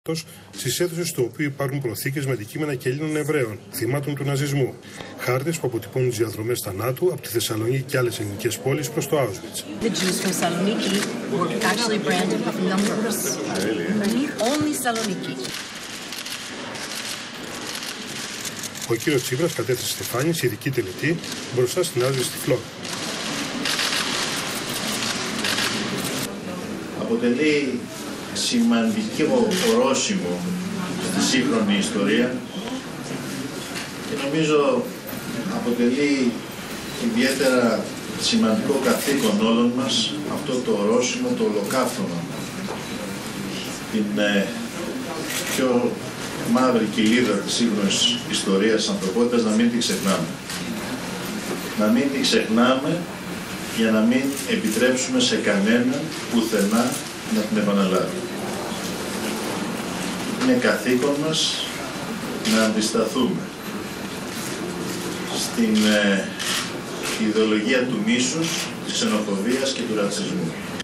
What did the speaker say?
στις αίθουσες του οποίου υπάρχουν προθήκες με αντικείμενα και Ελλήνων Εβραίων, θυμάτων του ναζισμού. Χάρτες που αποτυπώνουν τις διαδρομές θανάτου από τη Θεσσαλονίκη και άλλες ελληνικές πόλεις προς το Auschwitz. Ο κύριος Τσίπρας κατέθεσε στεφάνι σε ειδική τελετή μπροστά στην άσβεστη στη Φλόρα. Αποτελεί σημαντικό ορόσημο στη σύγχρονη ιστορία και νομίζω αποτελεί ιδιαίτερα σημαντικό καθήκον όλων μας αυτό το ορόσημο, το ολοκαύτωμα, την πιο μαύρη κοιλίδα της σύγχρονης ιστορίας της ανθρωπότητας, να μην την ξεχνάμε. Να μην την ξεχνάμε για να μην επιτρέψουμε σε κανέναν πουθενά να την επαναλάβει. Είναι καθήκον μας να αντισταθούμε στην ιδεολογία του μίσους, της ξενοφοβίας και του ρατσισμού.